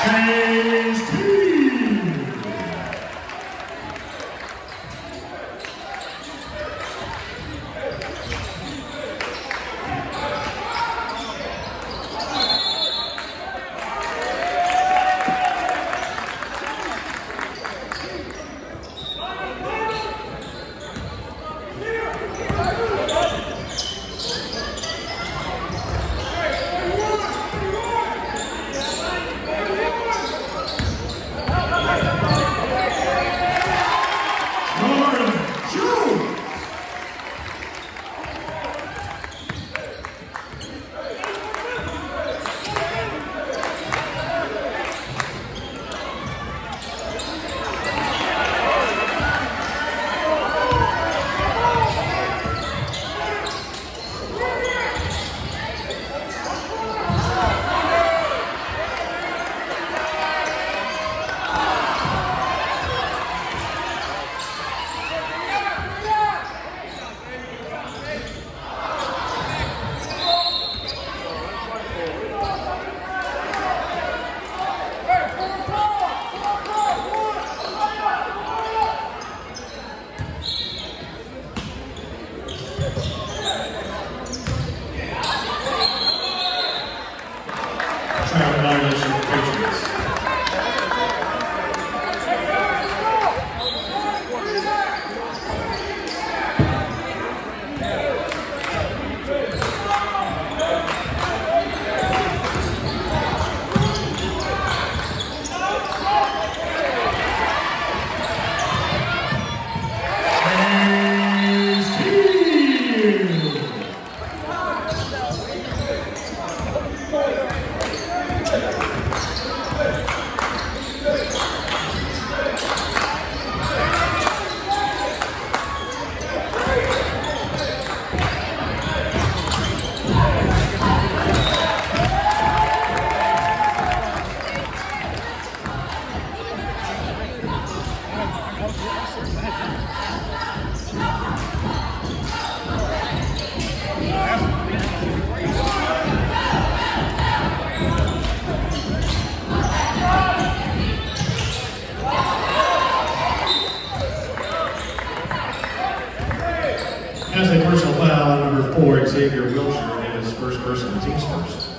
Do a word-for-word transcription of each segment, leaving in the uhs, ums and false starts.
Has a personal foul on number four, Xavier Wilshire, and his first personal team's first.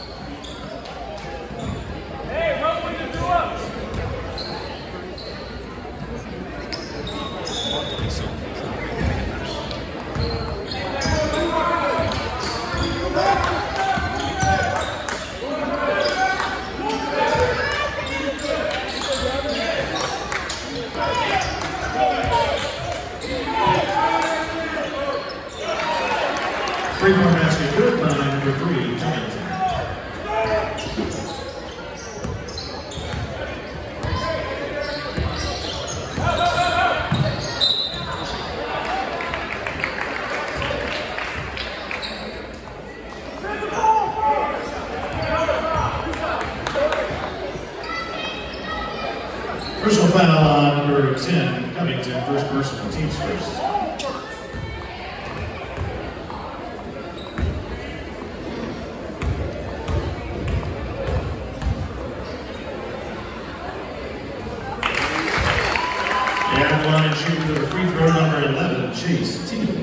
Hey, run with the door. Three-point basket good by number three, Hamilton. Personal foul on number ten, Covington, first personal, team's first. And line and shoot for the free throw, number eleven, Chase Teal.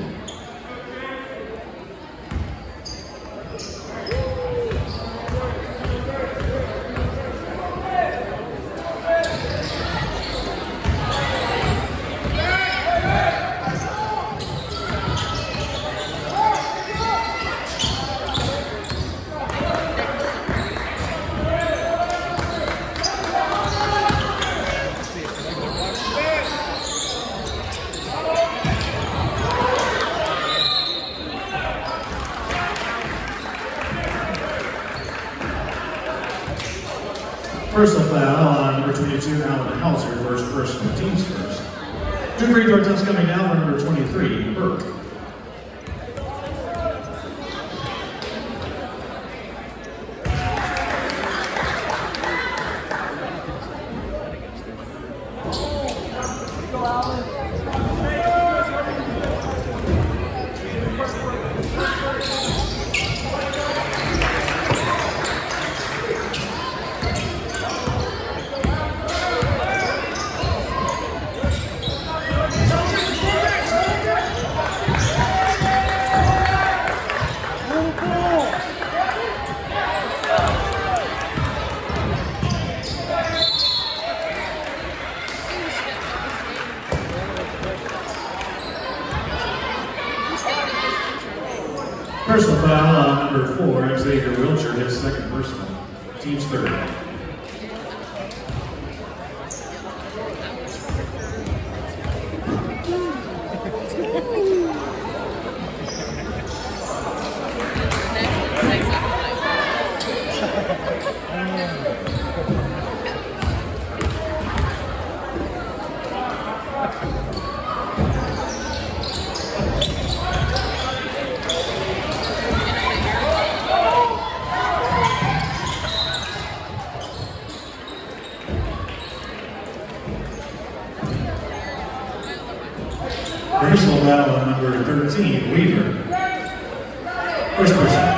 Personal foul on number twenty-two, Alan Hauser, first personal, team's first. Two free throw attempts coming down for number twenty-three, Burke. Personal foul on number four, Xavier Wiltshire, his second personal. Team's third. Personal foul on number thirteen, Weaver. First person.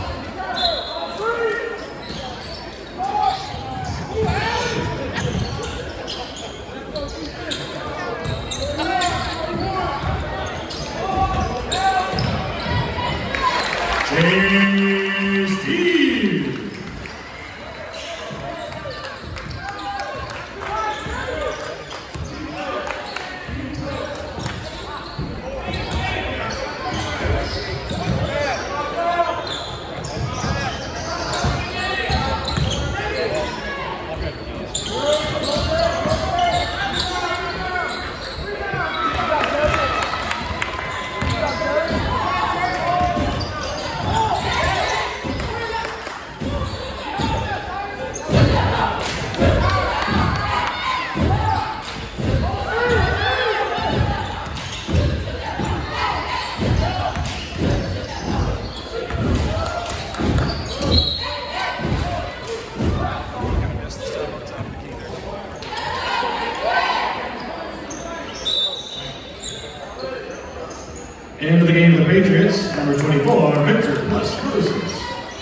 Into the game of the Patriots, number twenty-four, Victor plus Moses.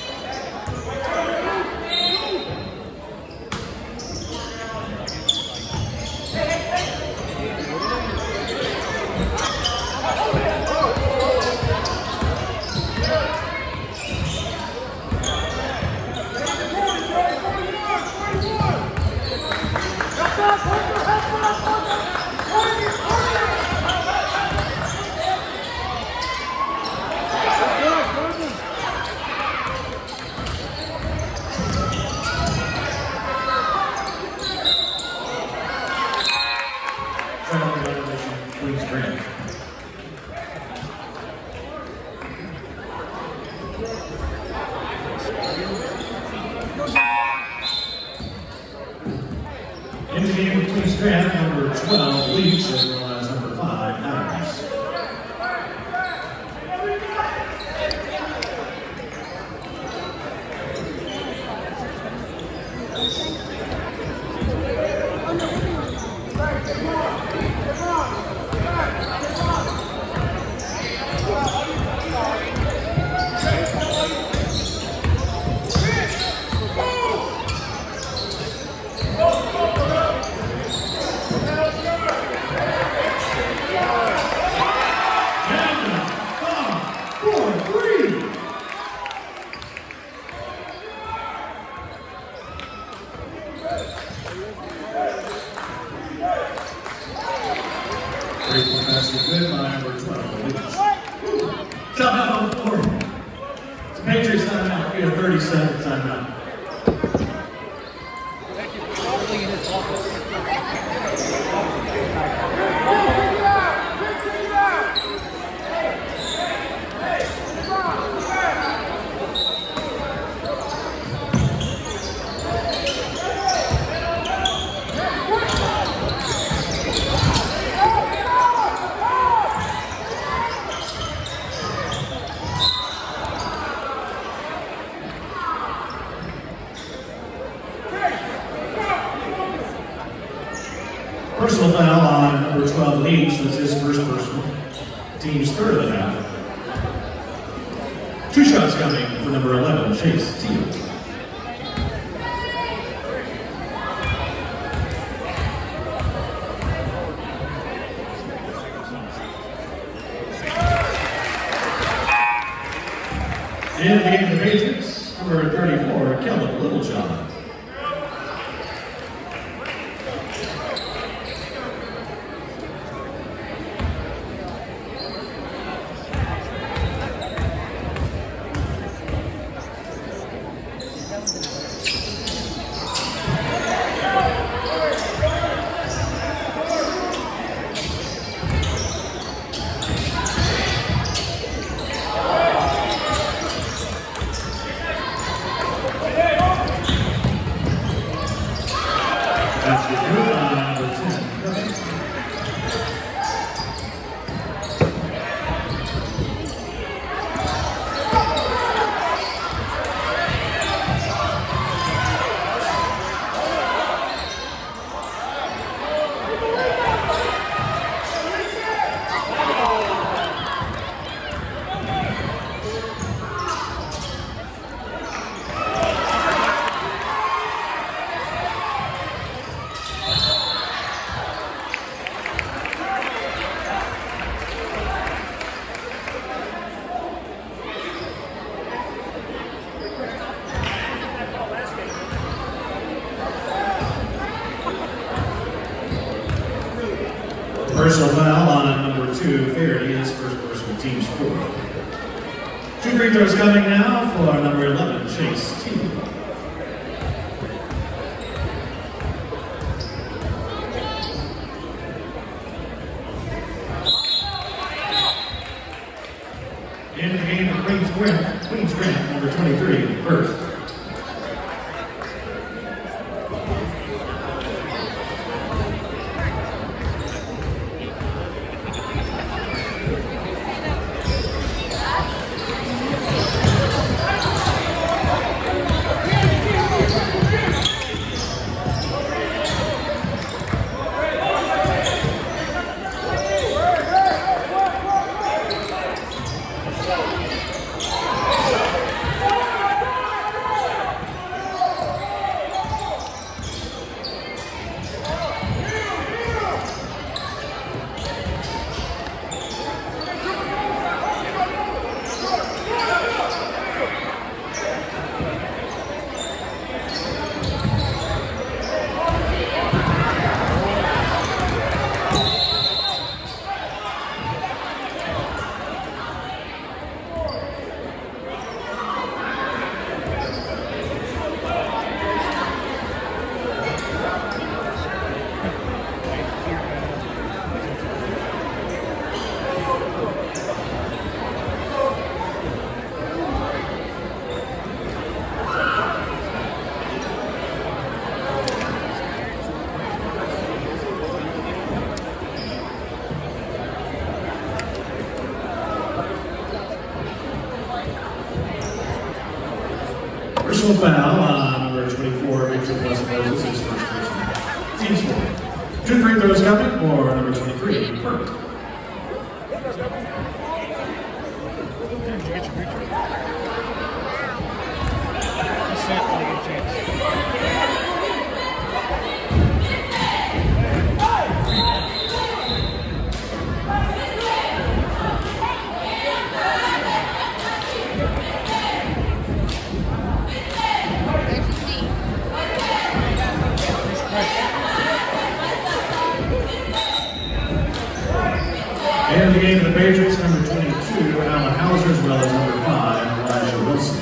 In the game between Strand, number twelve, Leach, as well as number five, Adams. Great basket good by number twelve. Timeout on the floor. It's a Patriots timeout. We have thirty seconds timeout. Thank you for holding in his office. Personal foul on number twelve, Leach. That's his first personal. Team's third of the half. Two shots coming for number eleven, Chase Teal. In the game of the Patriots, number thirty-four, Kellen Littlejohn. Basket good on number ten, Cousins. Personal foul on number two, Fairty, is first personal team's four. Two free throws coming now for number eleven, Chase T. In the game for Queens Grant, Queens Grant, number twenty-three, first. Personal foul on number twenty-four, Victor Plus Moses, his first person. Team score. Two free throws coming for number twenty-three, Burke. And the game of the Patriots, number twenty-two, Alan Hauser, as well as number five, Elijah Wilson.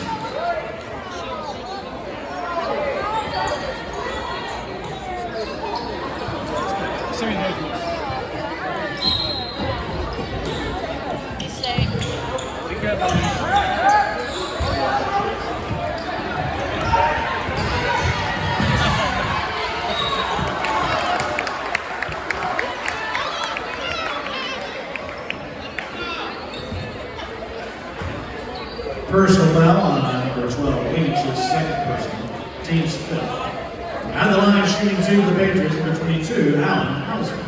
Personal foul on number twelve, H, his second personal, team's fifth. At the line, shooting two for the Patriots, number twenty-two, Alan Hauser.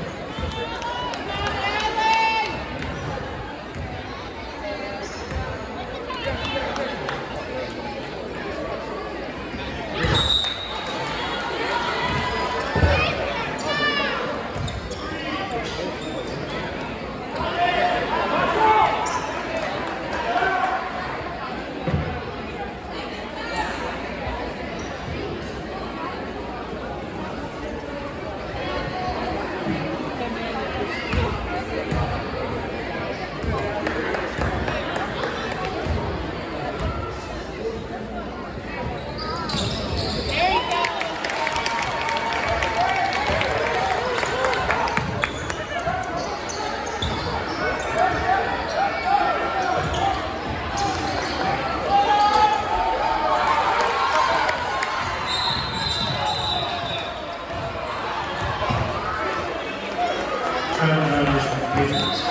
Travel violation for the Patriots.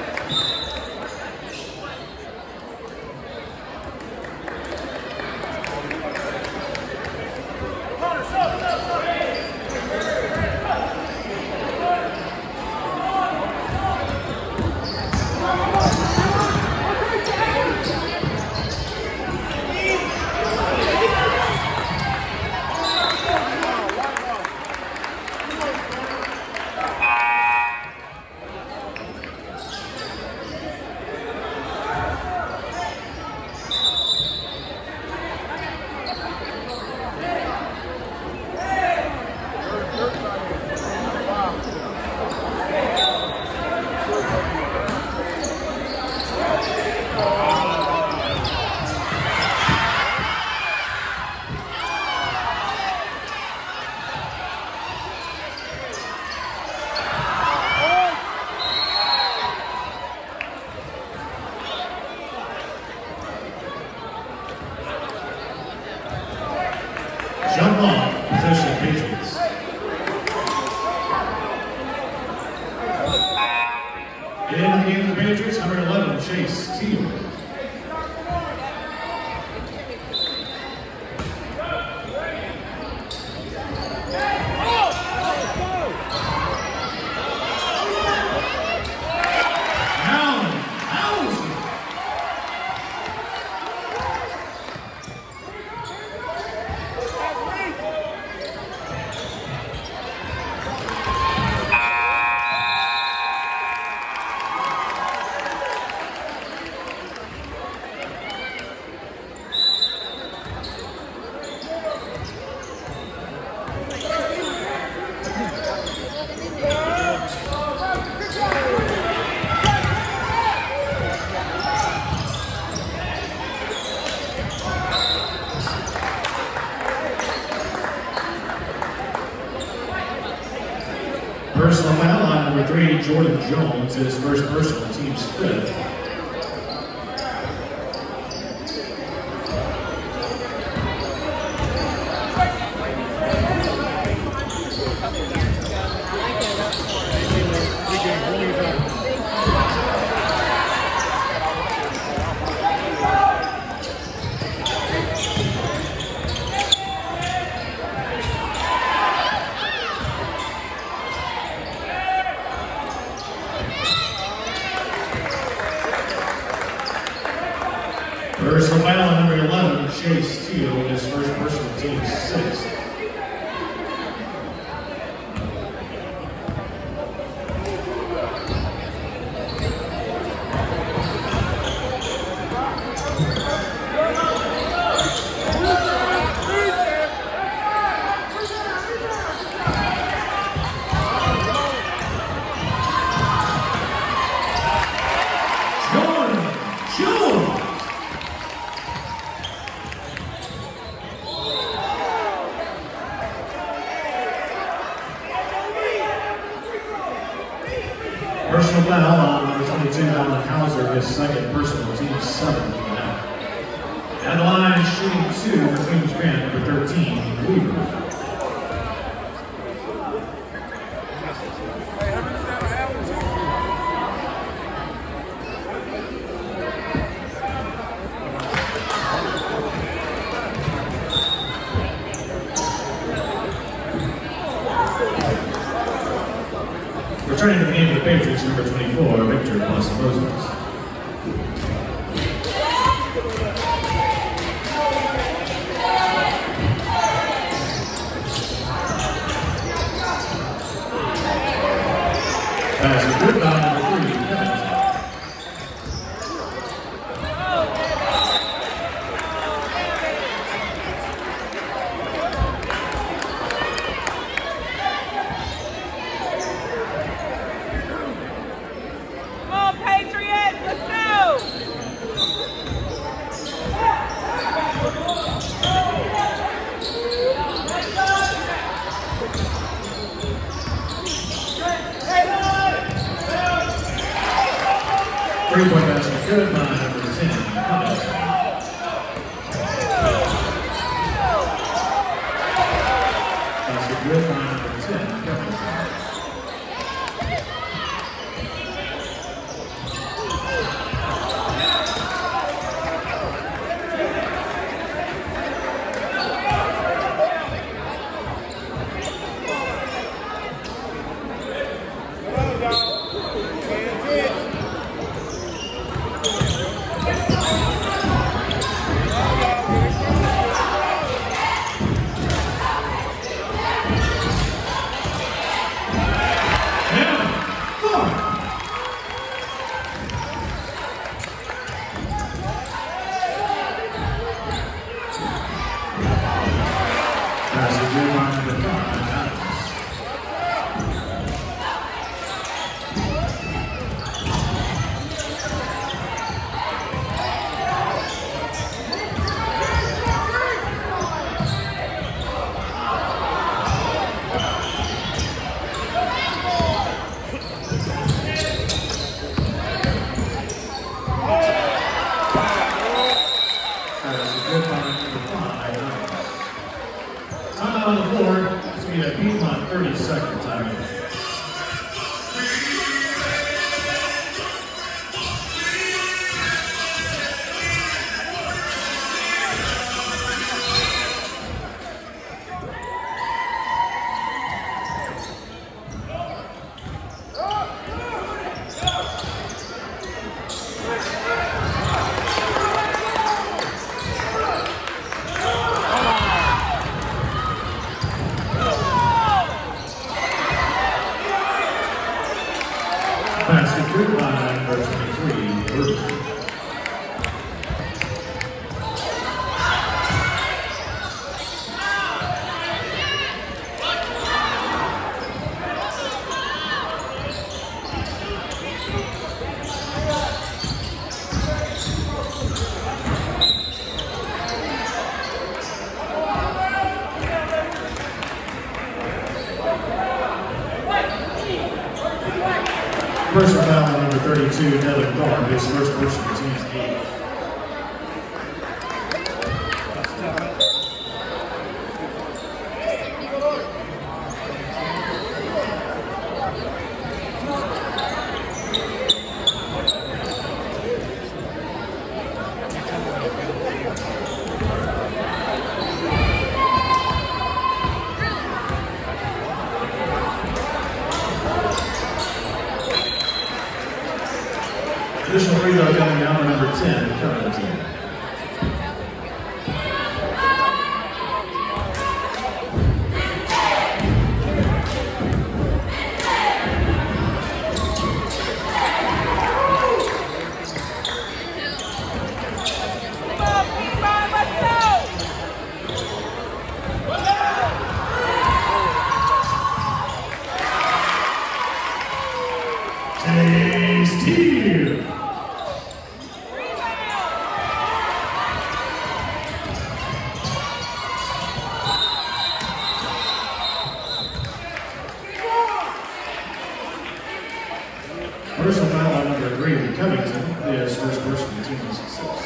Jump ball, possession Patriots. In the game for the Patriots, number eleven, Chase Teal. Personal foul on number three, Jordan Jones, his first personal, team's fifth. Personal foul on number eleven, Chase Teal, his first personal, team's sixth. Personal foul on number twenty-two, Alan Hauser, his second personal, team seven. And the line shooting two for Queens Grant, number thirteen, Weaver. Returning to the game for the Patriots, number twenty-four, Victor Plus Moses. Pass is good by number three, Kevin. Three-point basket good by number ten, Cummings. Basket good by number ten, Cummings. a Piedmont thirty second timeout. Pass secured by number twenty-three, Burke. Personal foul on number thirty-two, Devin Thorne, his first personal team's eight. Additional free throw coming down to number ten, Covington. Tasty! Personal foul on number three, Covington, is first person, team six.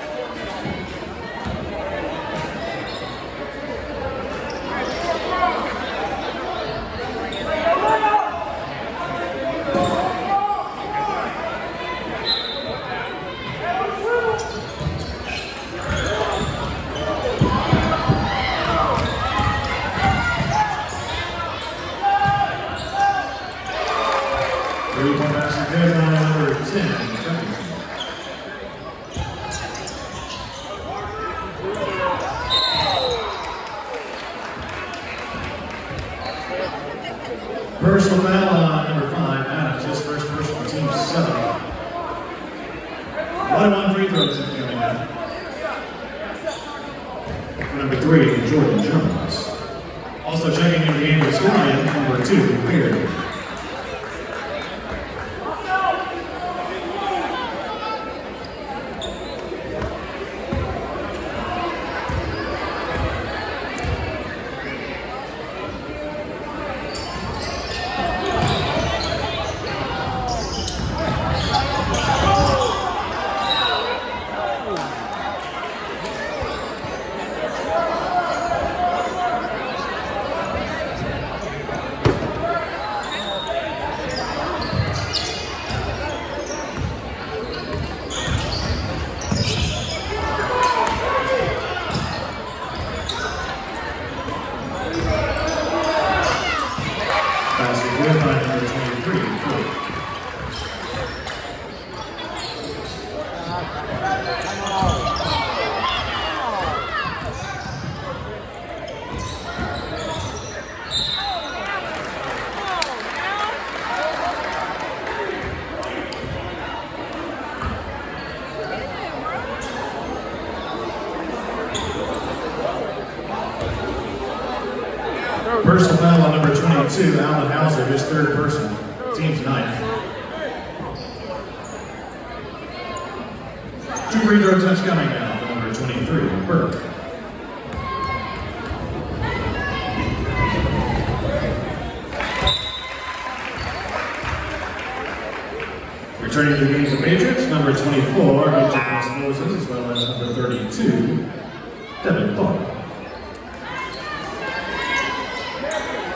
Three-point basket good by number ten, Covington. Personal foul on number five, Adams, his first personal, team seven. One one free throws coming out. For number three, Jordan Jones. Also checking into the game is Ryan, number two, Perry. Personal foul on number twenty-two, Alan Hauser, his third personal, team's ninth. Two free throw attempts coming now for number twenty-three, Burke. Returning to the game for Patriots, number twenty-four, Mitchell Moses, as well as number thirty-two, Devin Thorne.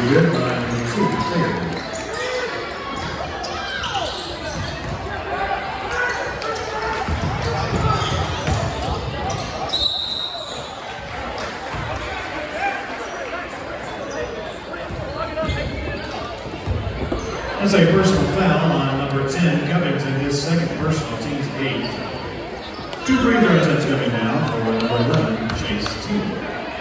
good by number two, Taylor. That's a personal foul on number ten, Covington, his second personal, team's eight. Two free throws that's coming now for number eleven, Chase Team.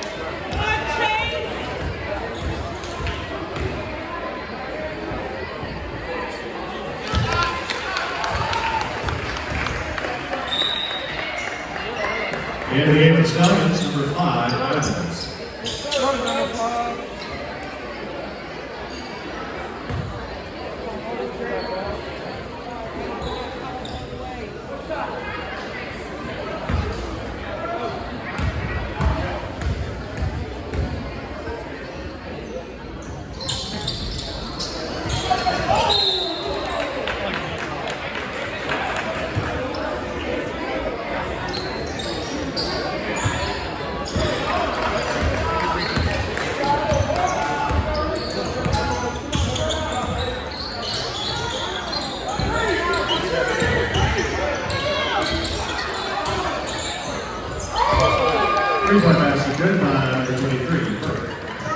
In the game of Stallions, number five, Adams. Three-point basket good by number twenty-three, Burke.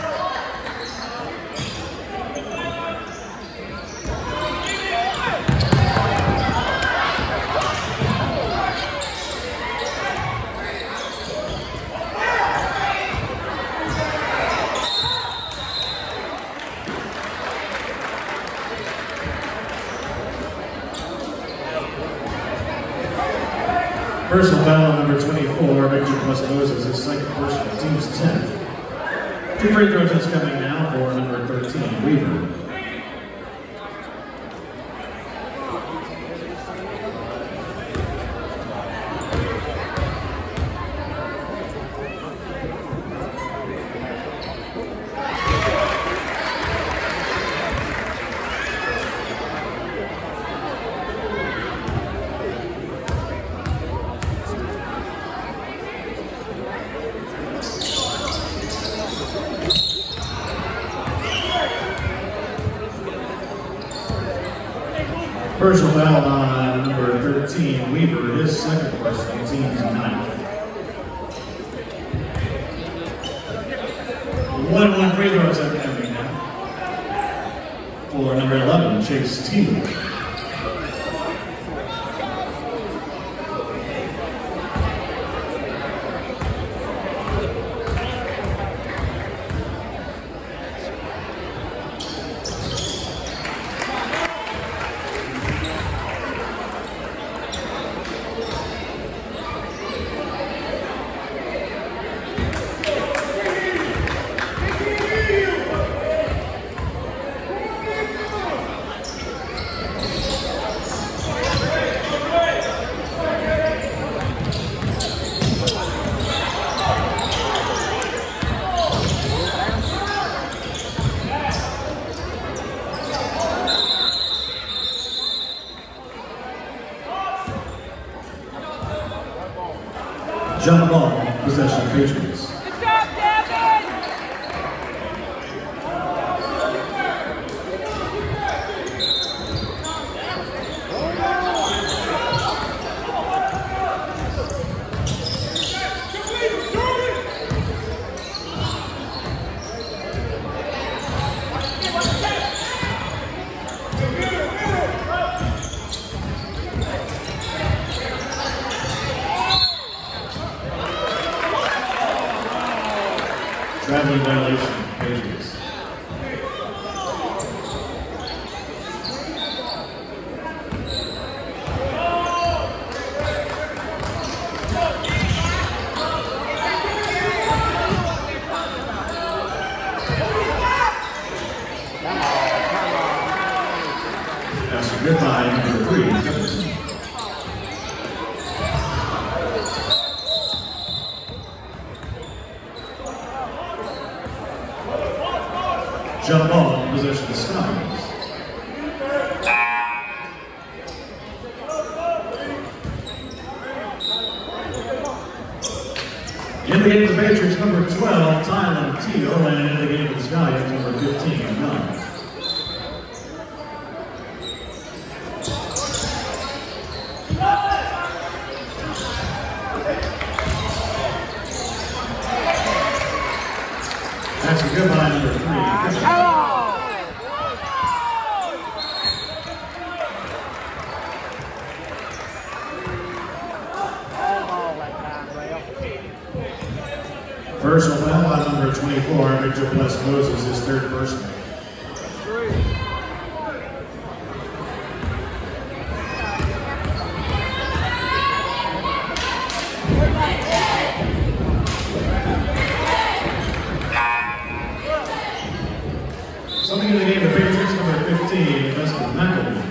Personal foul on number twenty-four, Victor Moses, his second personal, team's tenth. Two free throws that's coming now for number thirteen, Weaver. Personal foul on number thirteen, Weaver, his second personal, team's ninth. One one free throws are coming now for number eleven, Chase Team. Jump ball, possession, Patriots. Good job, Devin! Traveling violation, Patriots. That's a goodbye, number three. Jump ball, possession of Stallions. In the game of the Patriots, number twelve, Tyler Teal, and in the game of the Stallions, number fifteen, That's a good line, number three. Personal foul by number twenty-four, Victor Bless Moses, his third personal. Something in the game of Patriots, number fifteen, Dustin McElveen.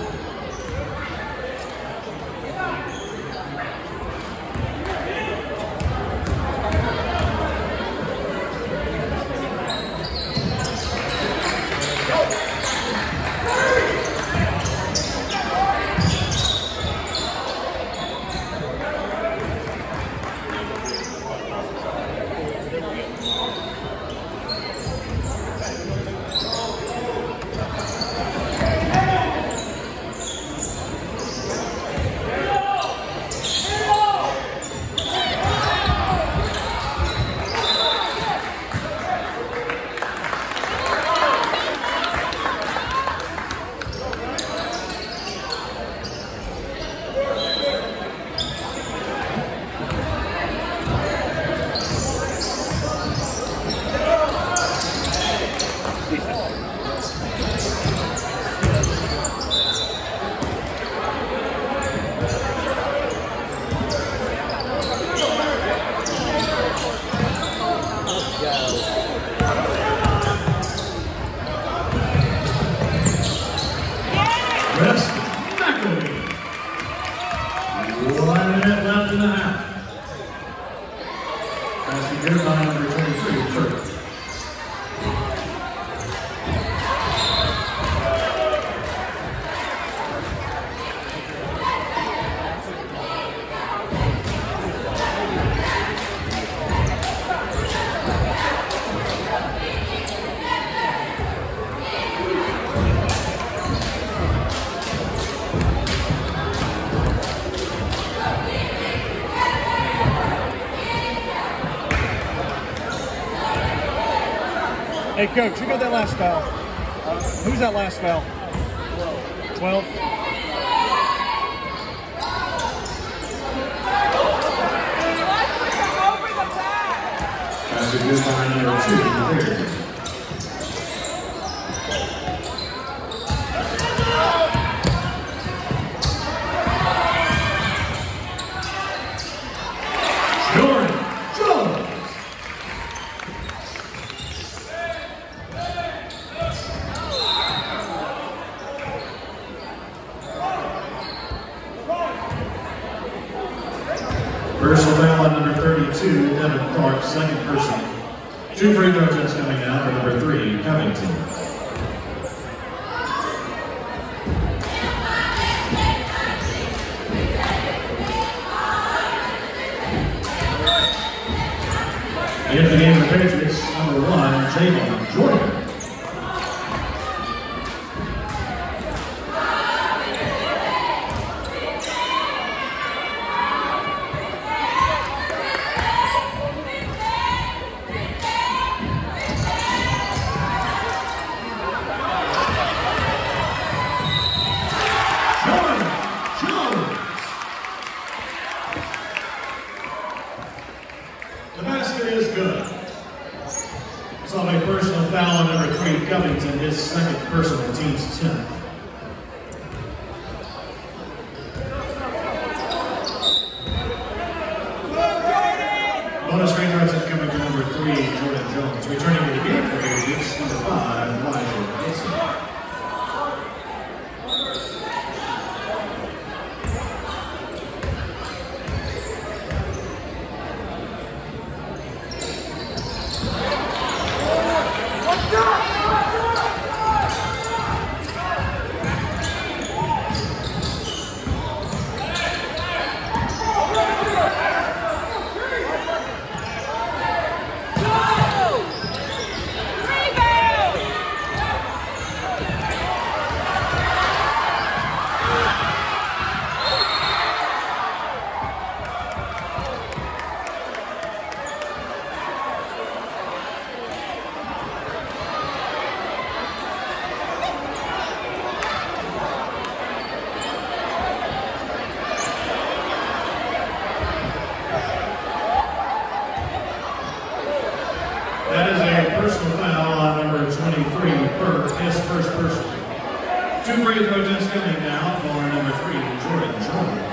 One minute left in the half. That's the good line number twenty-three, Kirk. Hey, Coach, who got that last foul? Who's that last foul? twelve. That's a good line number two, clear. Personal foul on number thirty-two, Devin Clark, second personal. Two free throw attempts coming down for number three, Covington. In the game of the Patriots, number one, Javon Jordan. The basket is good. Saw a personal foul on number three, Covington, his second personal, team's tenth. Bonus free throw attempt coming to number three, Jordan Jones. Returning to the game for Patriots, number five, Elijah Wilson. is a personal foul on number twenty-three, Burke, his first personal. Two free throw attempts coming now for number three, Jordan Jones.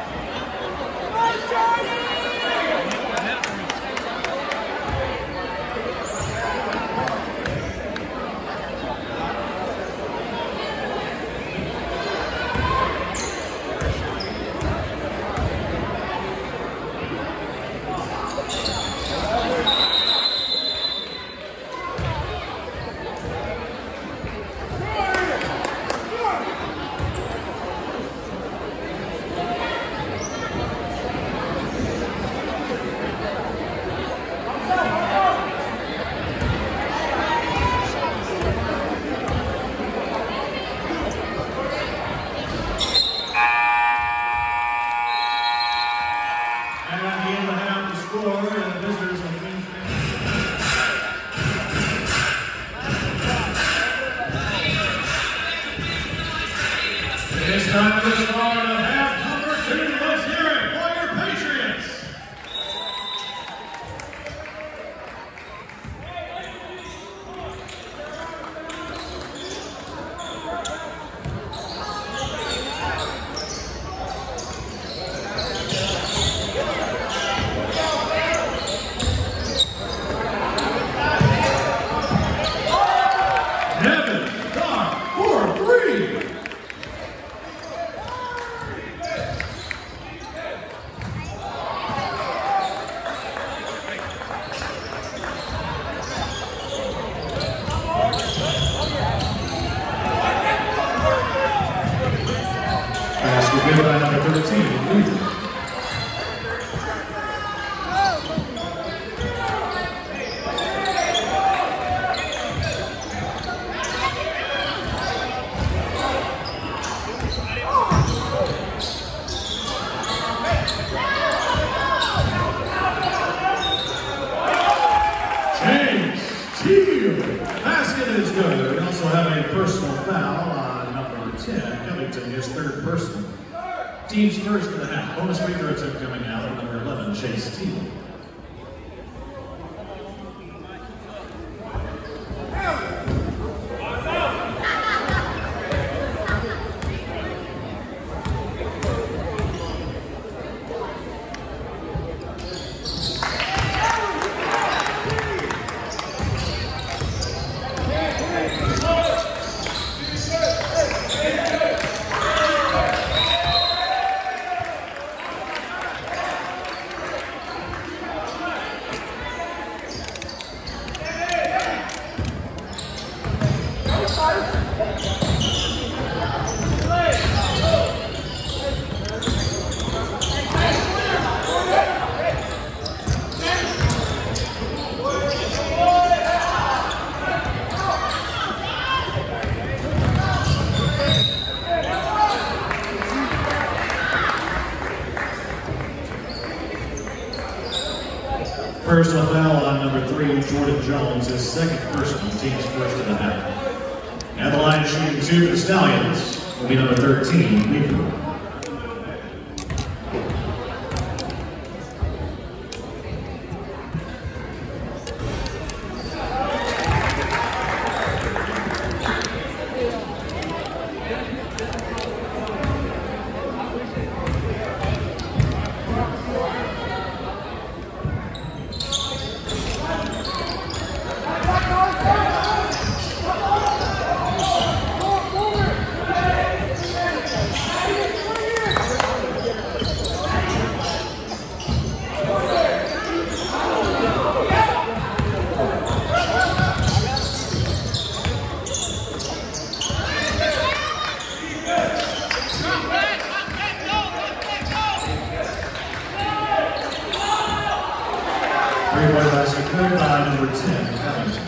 It's time for the start of half number two. Let's hear it for your Patriots. Devin Dodd for three. Basket given by number thirteen, Cleveland. Basket is good. We also have a personal foul on number ten, Covington, his third personal. Team's first in the half. Bonus free throw attempt coming out of number eleven, Chase Teal. Personal foul on number three, Jordan Jones, his second personal, team's first in the half. At the line shooting two for the Stallions will be number thirteen, Weaver. Three-point basket cleared by number ten, Covington.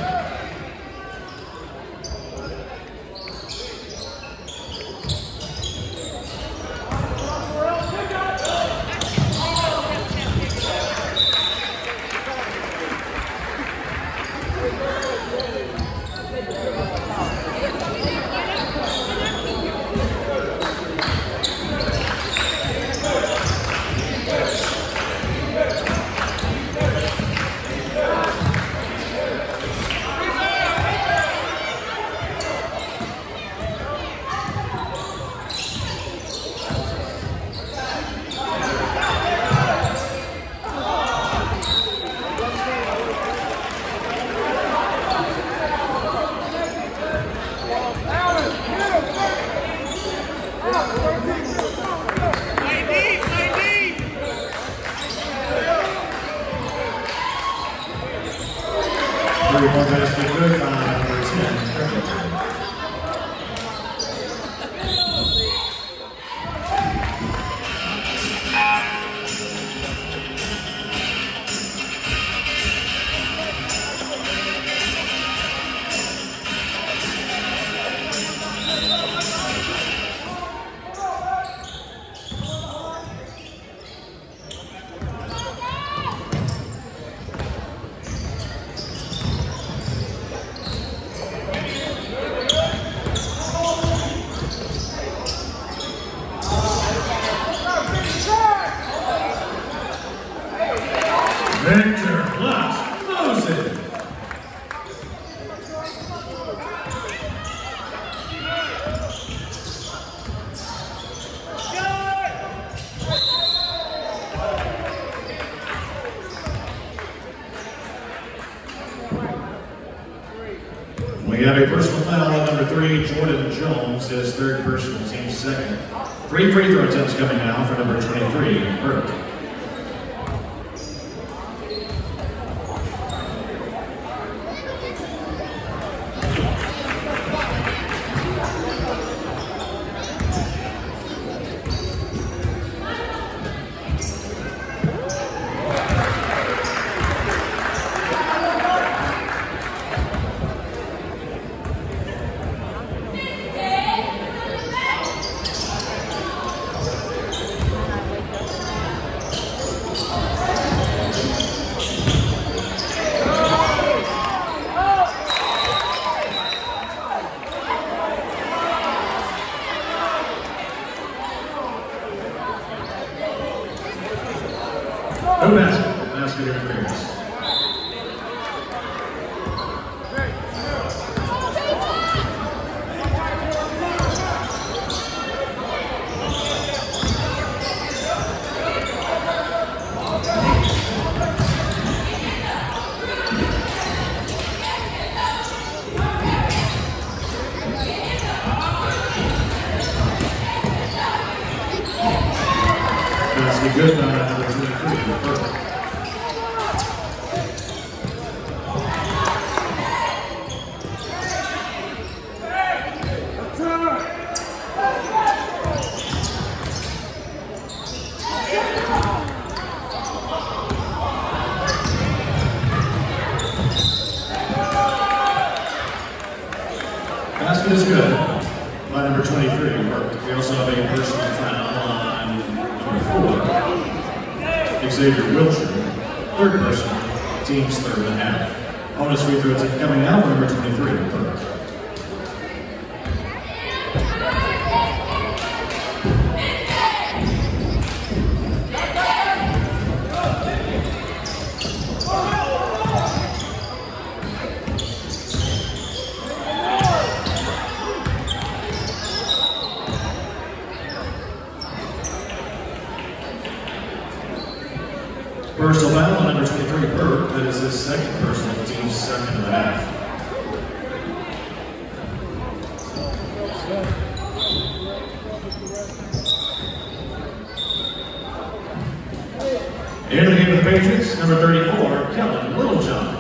basket good by number ten, Covington. Victor plus Moses. We have a personal foul on number three, Jordan Jones, his third personal, team's second. Three free throw attempts coming now for number twenty-three, Burke. No basket, basket interference. Basket good by number twenty-three, Burke. Basket is good by number twenty-three, Burke. We also have a personal foul on number four, Xavier Wilshire, third person, team's third and a half. Bonus free throw attempt coming out for number twenty-three, Burke. Personal foul on number twenty-three, Burke. That is his second personal, team's second and a half. In the game of the Patriots, number thirty-four, Kellen Littlejohn.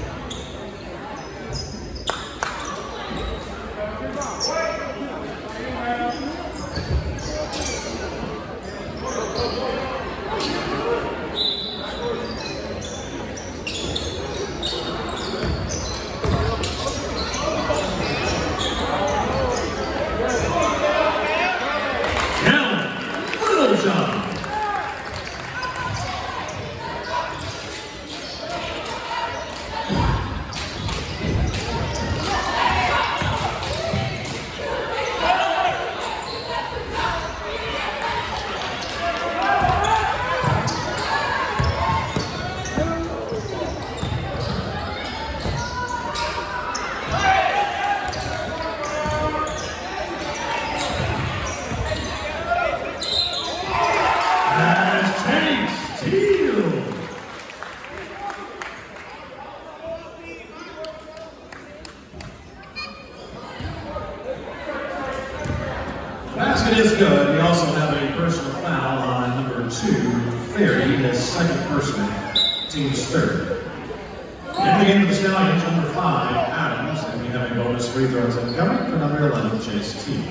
Basket is good. We also have a personal foul on number two, Ferry, his second personal, team's third. In the game of the Stallions, number five, Adams, and we have a bonus free throws incoming for number eleven, Chase T.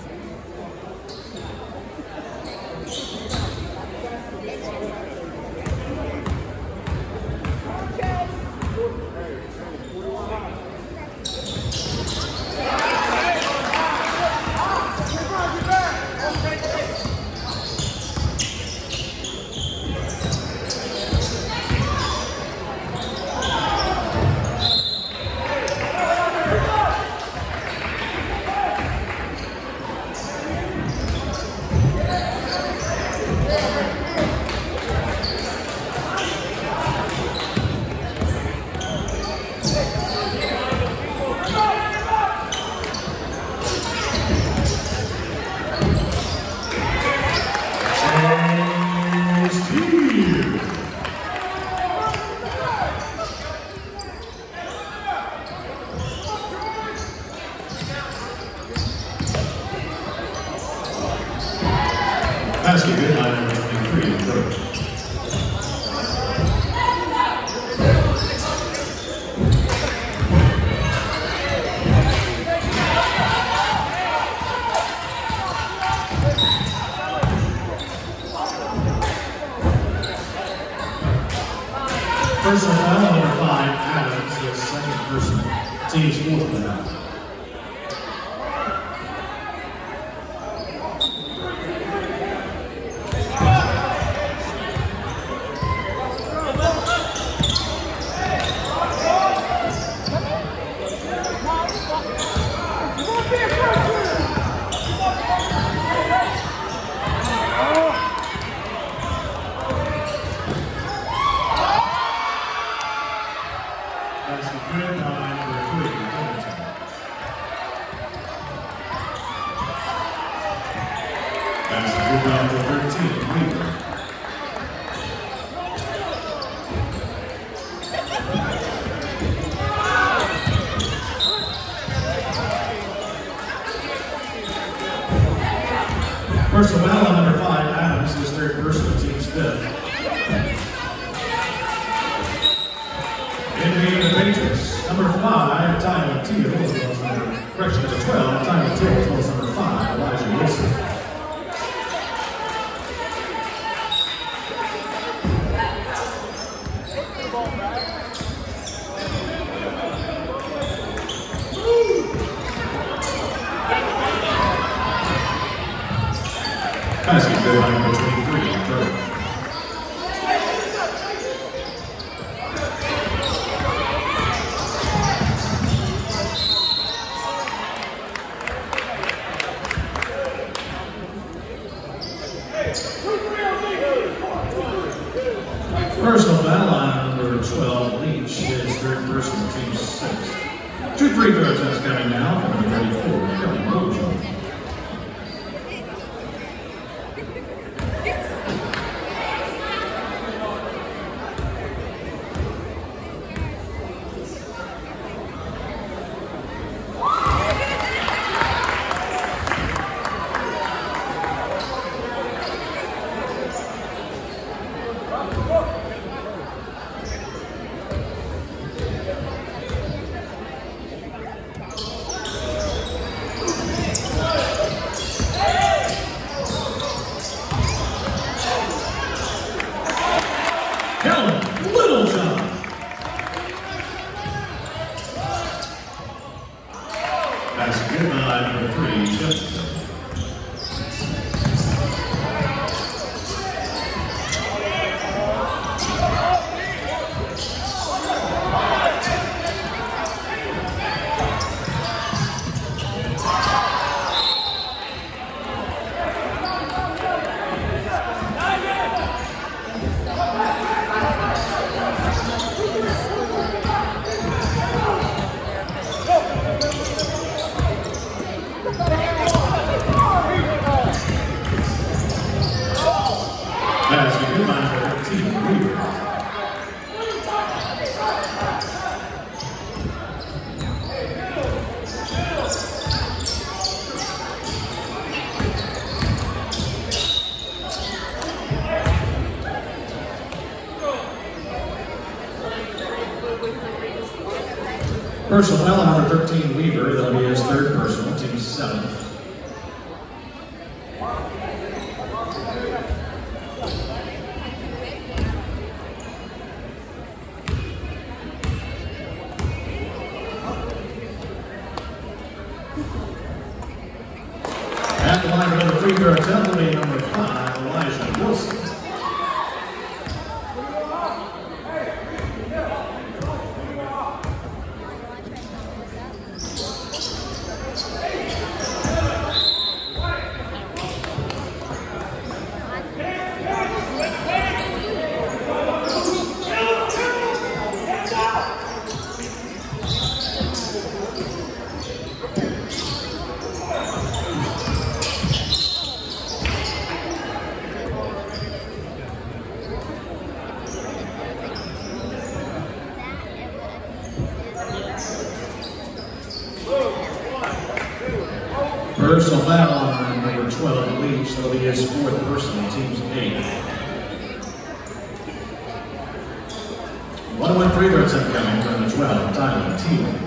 Basket good line number twenty-three, Brooke. Personal foul number five, Adams, his second personal. Team's fourth foul. That's the good line number three, Hamilton. That's the good line number thirteen, Weaver. Personal foul on number five, Adams, his third personal, team's fifth. In the game of the Patriots, number five, Tyler Teal, as well as number, correction, number twelve, Tyler Teal, as well as number five, Elijah Wilson. Basket good line number twenty-three, Burke. Personal foul line number twelve, Leach, his third personal, team sixth. Two free throws that's coming now from number thirty-four, Kelly Mojo. That's a good line number three, Justin. Personal foul on number thirteen, Weaver. That'll be his third personal, team seventh. At the line for number free throw attempt will be number five, Elijah Wilson. Personal foul on number twelve, Leach. That'll be his fourth personal, team's eight. One one free throw attempt coming from the twelve, Tyler Teal.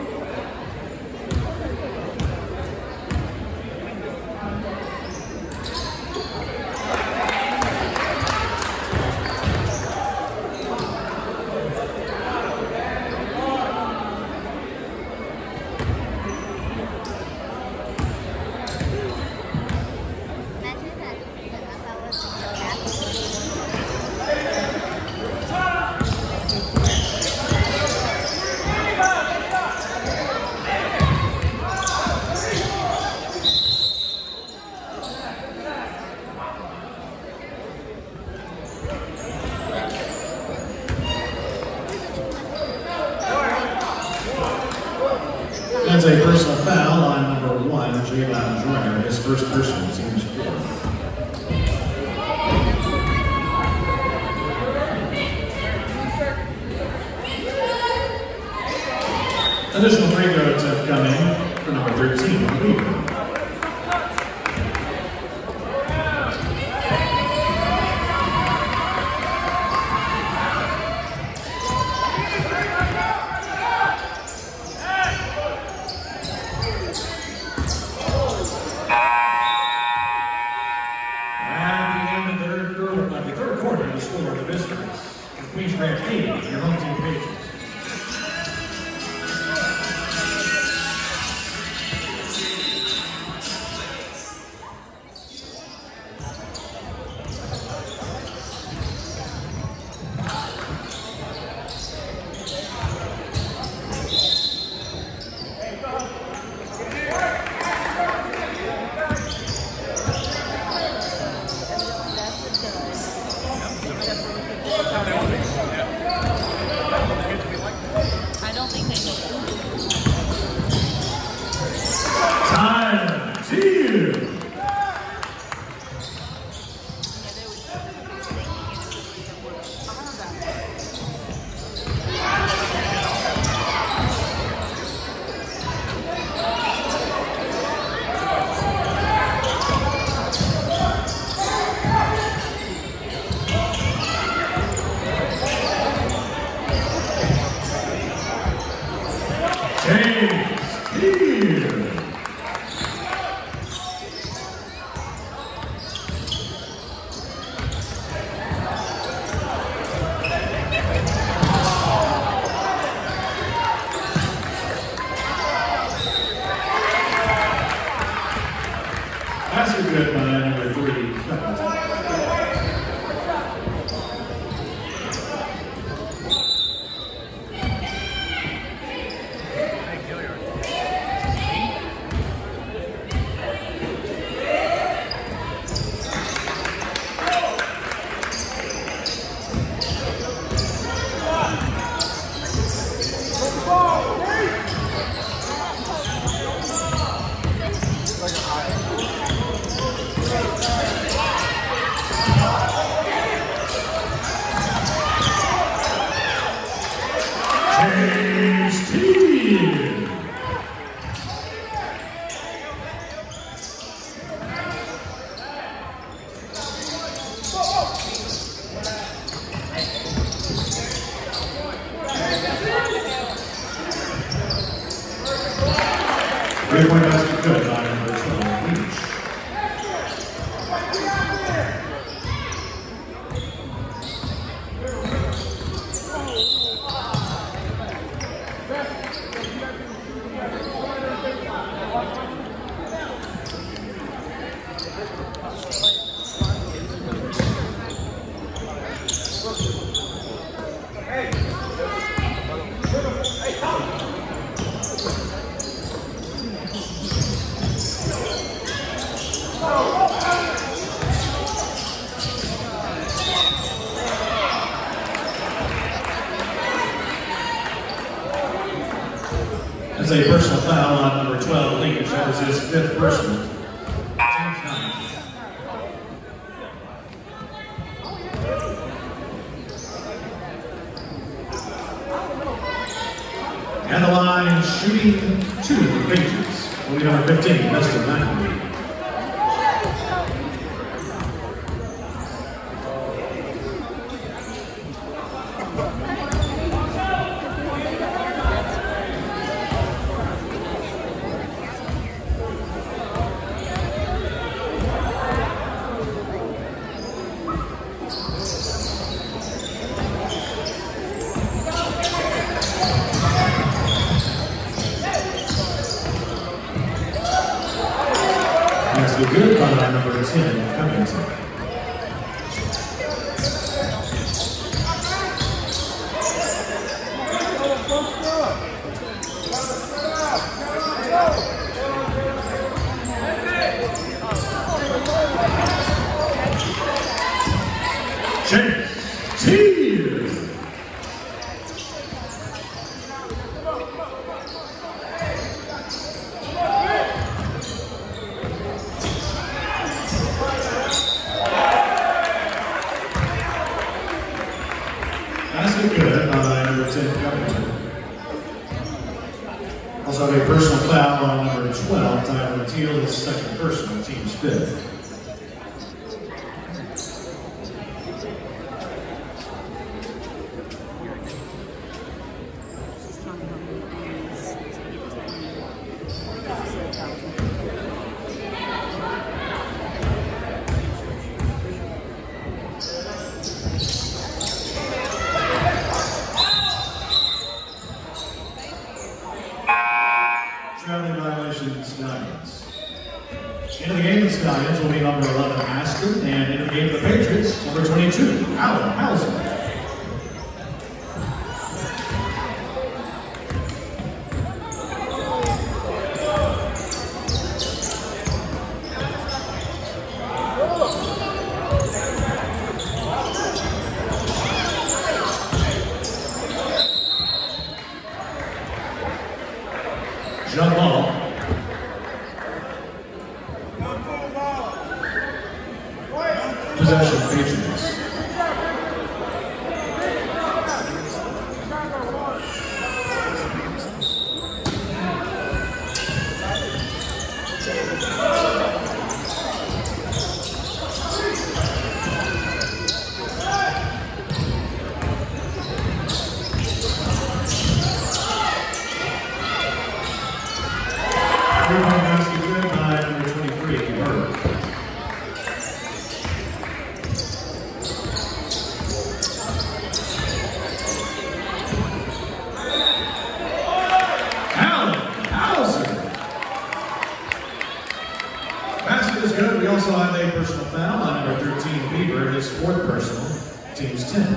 That's a personal foul on number one, Jalen Joyner. His first personal, team's fourth. Additional free throw attempt coming for number thirteen, Weaver. Queens Grant eighty, your home team Patriots. I don't think they know. Time to That's a good by number three. Like a high. Three-point basket good by number twelve, Leach. That's a personal foul on number twelve, Leach. That was his fifth personal. And the line shooting two Patriots. Will be number fifteen, Mister McAfee. Good by number ten, Covington. Chase Teal. Good by number ten, Covington. Also have a personal foul on number twelve, Tyler Teal, his second personal, team's fifth. Traveling violations, Stallions. Into the game, the Stallions will be number eleven, Aston, and into the game of the Patriots, number twenty-two, Alan Hauser. Jump ball. Possession, Patriots. Three-point basket good by number twenty-three, Burke. Alan Hauser. Basket is good. We also have a personal foul on number thirteen, Bieber, his fourth personal, team's ten.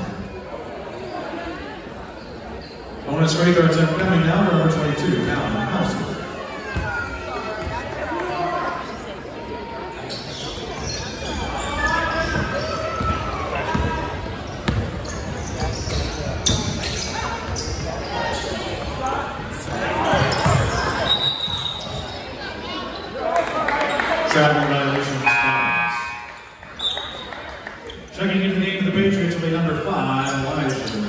Bonus free throw attempt coming now, number twenty-two, Alan Hauser. Traveling violation of Stallions. Checking into the game of the Patriots will be number five, Elijah.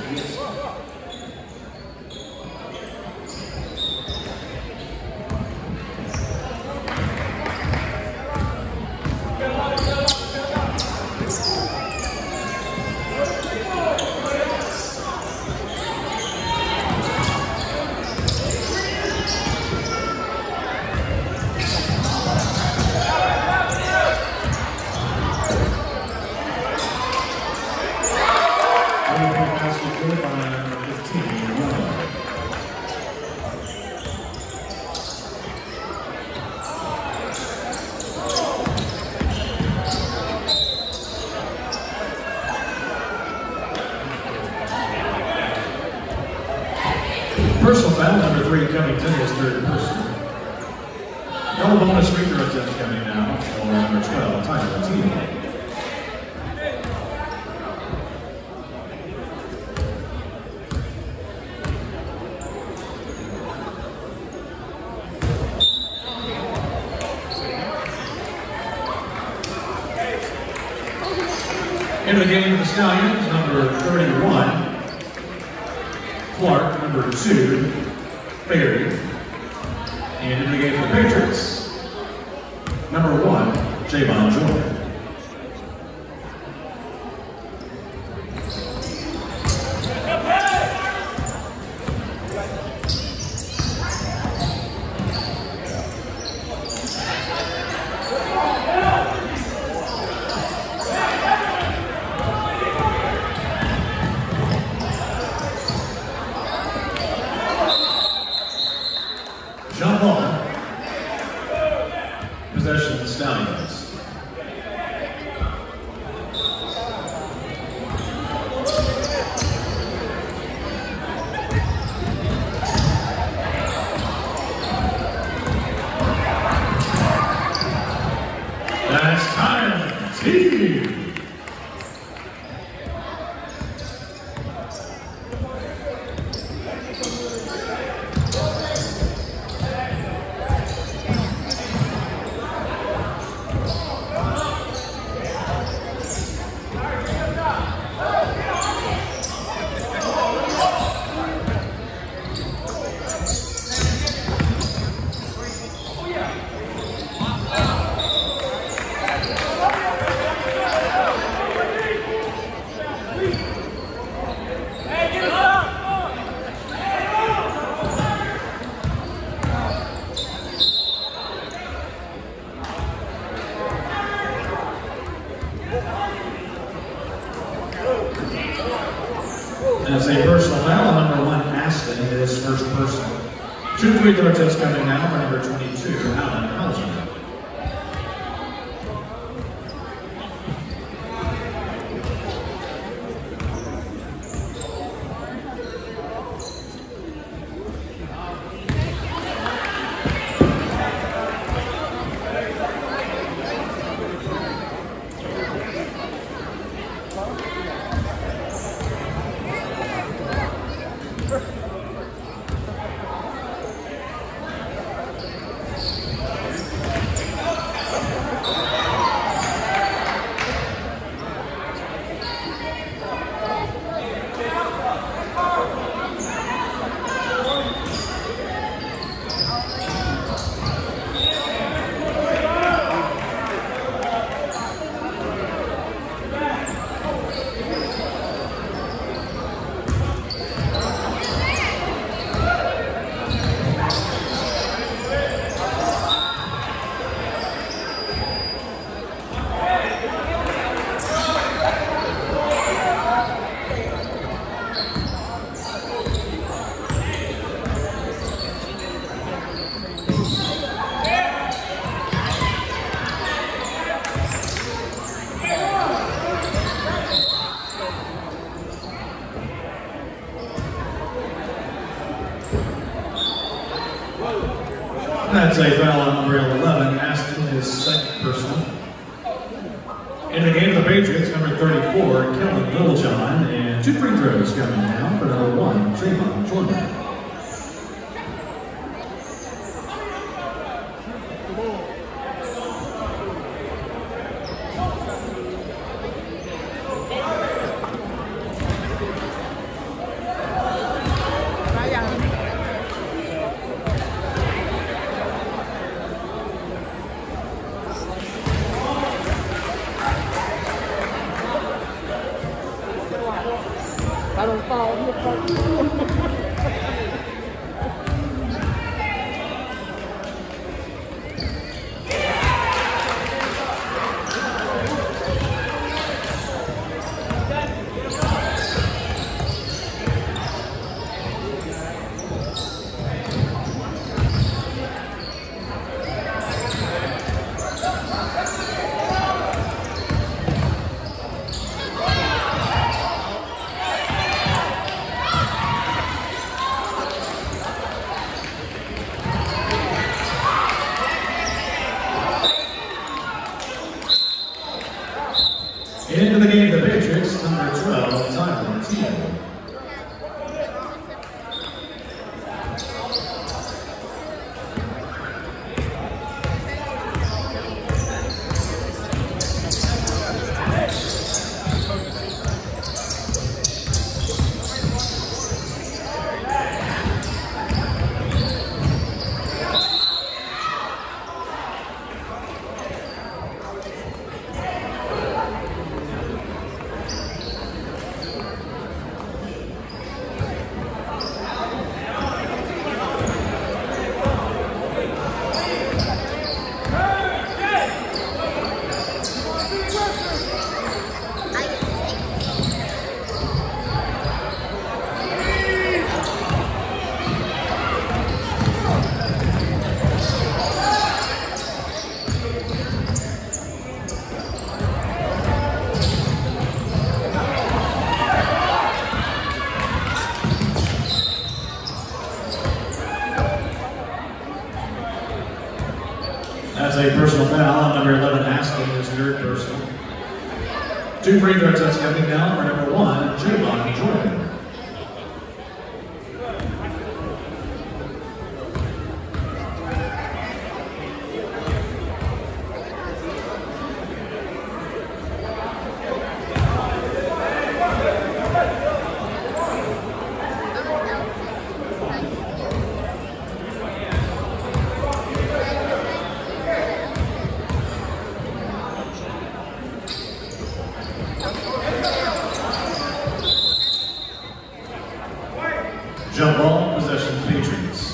three, Covington is third person. No bonus free throw attempts coming now for number twelve, Tyler Teal. In the game for the Stallions, number thirty-one, Clark, number two, Ferry. And in the game for the Patriots, number one, Javon Jordan. Jump on. Possession of the Stallions. That's Tyler Teal. That's a personal foul. Number one, Aston, is first person. Two free throw attempts coming now for number twenty-two, Alan Hauser. That's a foul on number eleven, Aston, his second personal. In the game of the Patriots, number thirty-four, Kellen Littlejohn, and two free throws coming now for number one, Javon Jordan. I don't fall. That's a personal foul on number eleven, Asking, his third personal. Two free throw attempts coming down for number one, Javon Jordan. Jump ball, possession, Patriots.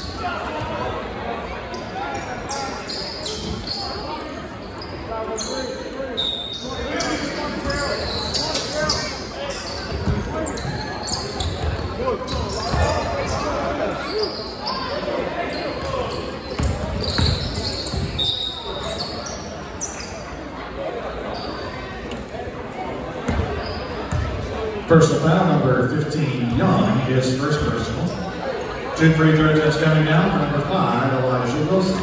Personal foul, number fifteen, Young, his first personal. Two free throw attempts coming down for number five, Elijah Wilson.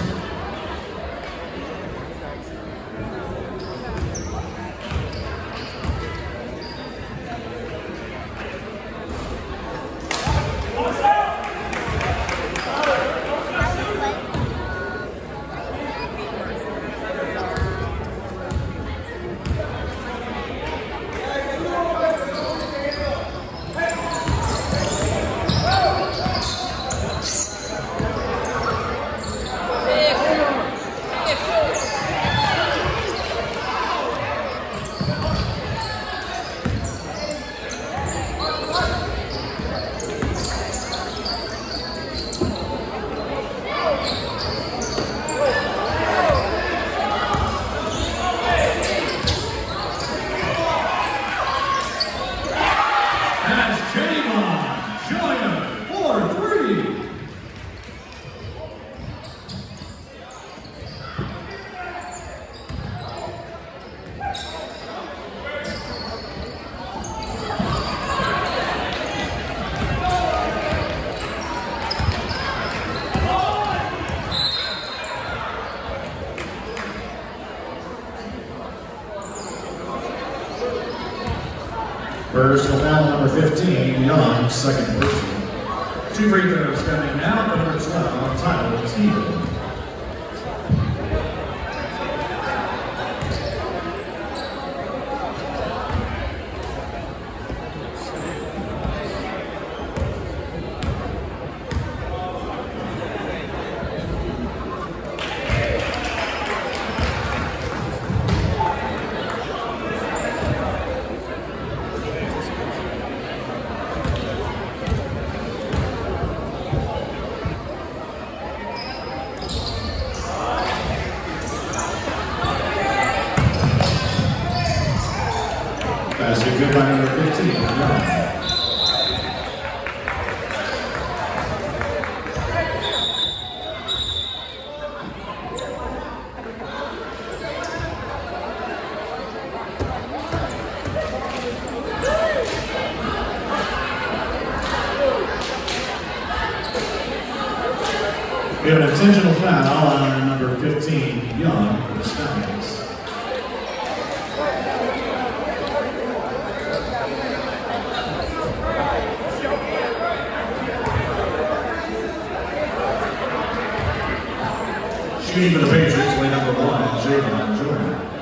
Personal foul number fifteen, Young, second personal. Two free throws coming now for number twelve, Tyler Steven. That's a good by number fifteen, Young. We have an intentional foul on number fifteen, Young, for the Stallions. Shooting for the Patriots, way number one, Javon Jordan.